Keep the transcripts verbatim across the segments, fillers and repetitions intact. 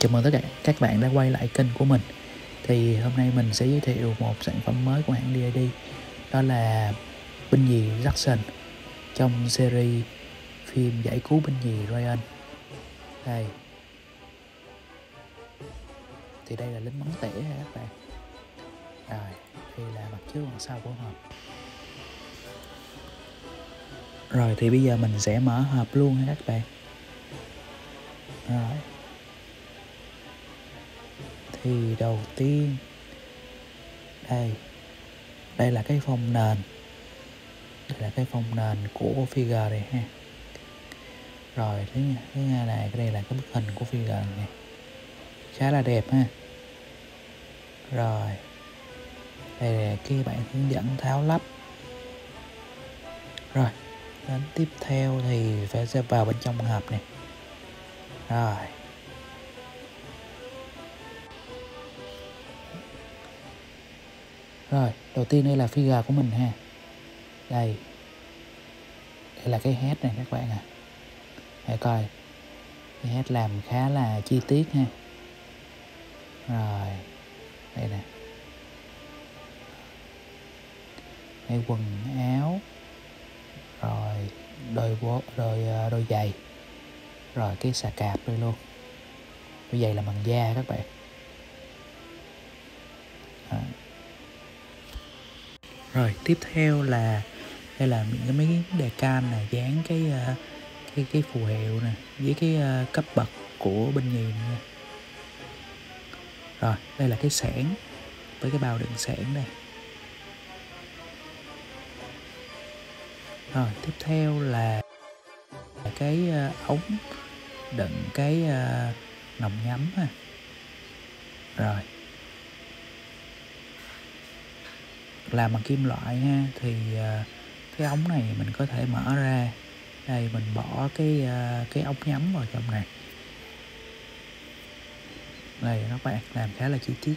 Chào mừng tất cả các bạn đã quay lại kênh của mình. Thì hôm nay mình sẽ giới thiệu một sản phẩm mới của hãng đê a đê. Đó là binh nhì Jackson trong series phim giải cứu binh nhì Ryan. Đây. Thì đây là lính bắn tỉa ha các bạn. Rồi, đây là mặt trước mặt sau của hộp. Rồi thì bây giờ mình sẽ mở hộp luôn ha các bạn. Rồi. Thì đầu tiên đây đây là cái phông nền, đây là cái phông nền của figure này ha. Rồi thứ thứ hai là đây là cái bức hình của figure này, khá là đẹp ha. Rồi đây là cái bản hướng dẫn tháo lắp. Rồi đến tiếp theo thì phải sẽ vào bên trong hộp này. Rồi Rồi, đầu tiên đây là figure của mình ha. Đây. Đây là cái head này các bạn à. Hãy coi. Cái head làm khá là chi tiết ha. Rồi. Đây nè. Đây quần áo. Rồi đôi bố, đôi đôi giày. Rồi cái xà cạp đây luôn. Đôi giày là bằng da các bạn. À. Rồi tiếp theo là đây là những cái mấy cái đề can này dán cái cái cái phù hiệu nè với cái uh, cấp bậc của binh nhì nè. Rồi đây là cái xẻng với cái bao đựng xẻng đây. Rồi tiếp theo là cái uh, ống đựng cái uh, nòng nhắm ha. Rồi làm bằng kim loại ha, thì uh, cái ống này mình có thể mở ra. Đây mình bỏ cái uh, cái ống nhắm vào trong này. Đây các bạn, làm khá là chi tiết.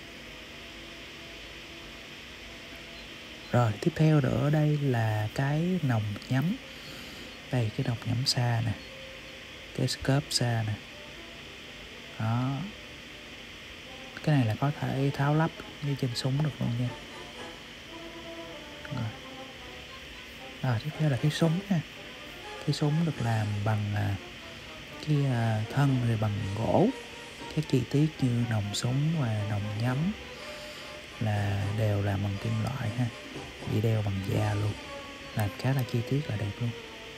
Rồi tiếp theo nữa đây là cái nòng nhắm. Đây cái nòng nhắm xa nè, cái scope xa nè. Đó, cái này là có thể tháo lắp như trên súng được luôn nha. Rồi. Rồi tiếp theo là cái súng ha. Cái súng được làm bằng à, cái à, thân rồi bằng gỗ. Các chi tiết như nòng súng và nòng nhắm là đều làm bằng kim loại ha, bị đeo bằng da luôn, làm khá là chi tiết là đẹp luôn.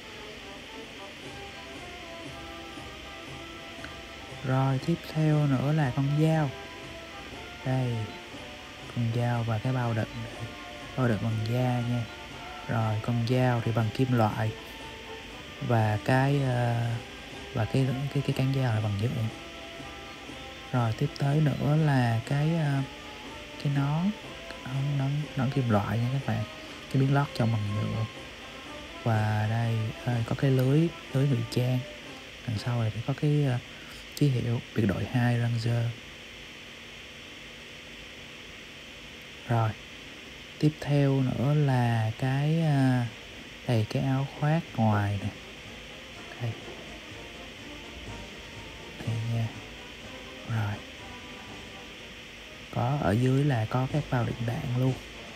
Rồi tiếp theo nữa là con dao. Đây con dao và cái bao đựng này. Bao đựng bằng da nha. Rồi con dao thì bằng kim loại và cái uh, và cái cái cái cán dao là bằng nhựa. Rồi tiếp tới nữa là cái uh, cái nón nón, nón nón kim loại nha các bạn, cái miếng lót trong bằng nhựa. Và đây uh, có cái lưới lưới ngụy trang. Đằng sau này thì có cái uh, ký hiệu biệt đội hai Ranger. Rồi tiếp theo nữa là cái uh, đây cái áo khoác ngoài nè. Đây. Đây nha. Rồi. Có ở dưới là có các bao đựng đạn luôn.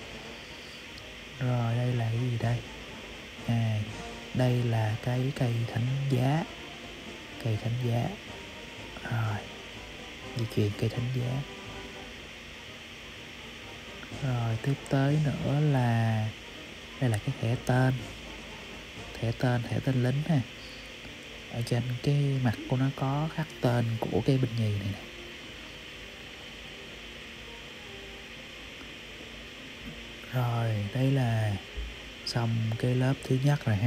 Rồi đây là cái gì đây? À, đây là cái cây thánh giá. Cây thánh giá. Rồi. Di chuyển cây thánh giá. Rồi tiếp tới nữa là đây là cái thẻ tên. Thẻ tên, thẻ tên lính ha. Ở trên cái mặt của nó có khắc tên của cái binh nhì này nè. Rồi đây là xong cái lớp thứ nhất rồi ha.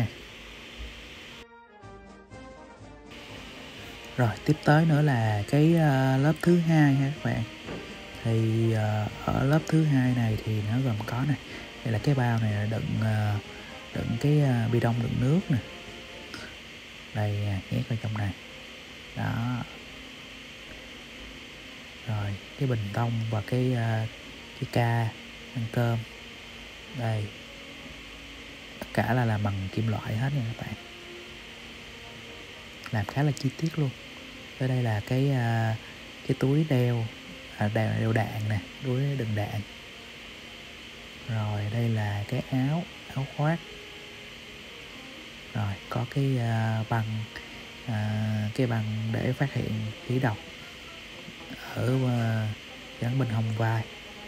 Rồi tiếp tới nữa là cái uh, lớp thứ hai ha các bạn. Thì uh, ở lớp thứ hai này thì nó gồm có này. Đây là cái bao này là đựng uh, đựng cái uh, bi đông đựng nước nè. Đây uh, nhét vào trong này. Đó. Rồi cái bình tông và cái uh, cái ca ăn cơm. Đây. Tất cả là làm bằng kim loại hết nha các bạn. Làm khá là chi tiết luôn. Ở đây là cái uh, cái túi đeo à, đeo, đeo đạn nè, túi đựng đạn. Rồi đây là cái áo áo khoác. Rồi có cái uh, băng uh, cái băng để phát hiện khí độc ở uh, gắn bên hông vai.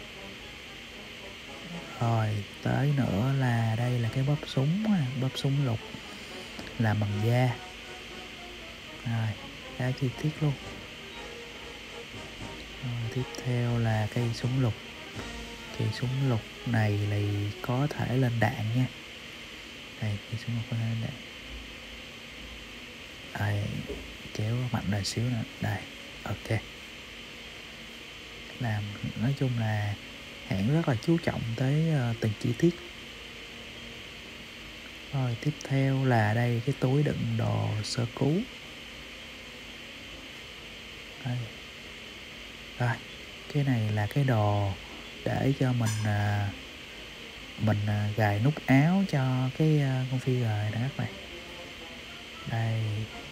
Rồi tới nữa là đây là cái bóp súng, bóp súng lục làm bằng da. Rồi khá chi tiết luôn. Rồi, tiếp theo là cây súng lục. Cây súng lục này thì có thể lên đạn nha. Đây, cây súng lục có thể lên đạn. Đây, kéo mạnh lại xíu nữa. Đây, ok. Làm nói chung là hãng rất là chú trọng tới uh, từng chi tiết. Rồi tiếp theo là đây cái túi đựng đồ sơ cứu. Đây. Rồi cái này là cái đồ để cho mình uh, mình uh, gài nút áo cho cái uh, con phi gời đó các bạn. Đây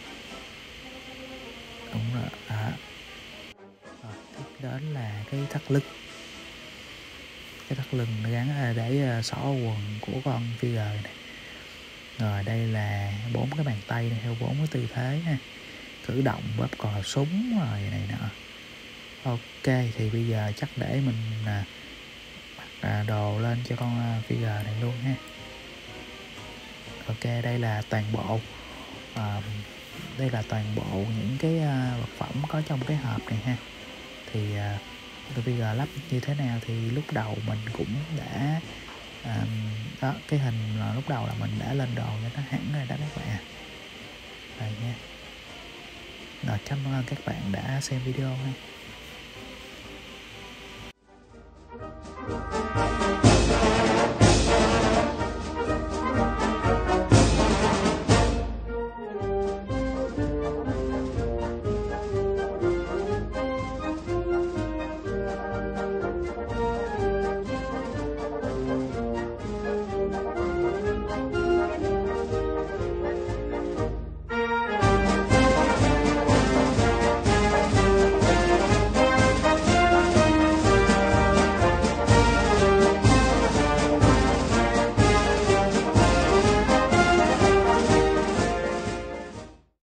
đúng rồi. À. Rồi tiếp đến là cái thắt lưng. Cái thắt lưng nó gắn để xỏ quần của con phi gời này. Rồi đây là bốn cái bàn tay này theo bốn cái tư thế ha, cử động, bóp cò súng rồi này nọ. Ok thì bây giờ chắc để mình à, mặc đồ lên cho con phi gời này luôn ha. Ok đây là toàn bộ à, đây là toàn bộ những cái à, vật phẩm có trong cái hộp này ha. Thì à, phi gời lắp như thế nào thì lúc đầu mình cũng đã à, đó cái hình là lúc đầu là mình đã lên đồ cho nó hẳn rồi đó các bạn. Rồi nha. Rồi cảm ơn các bạn đã xem video ha.